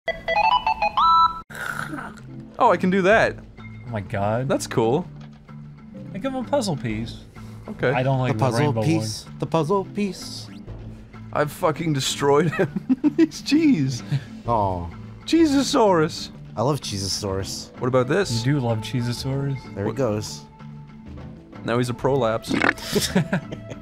Oh, I can do that. Oh my god. That's cool. Think of a puzzle piece. Okay. I don't like The puzzle rainbow piece. The puzzle piece. I've fucking destroyed him. He's cheese. Oh, Cheezosaurus. I love Cheezosaurus. What about You this? do love Cheezosaurus. There he goes. Now he's a prolapse.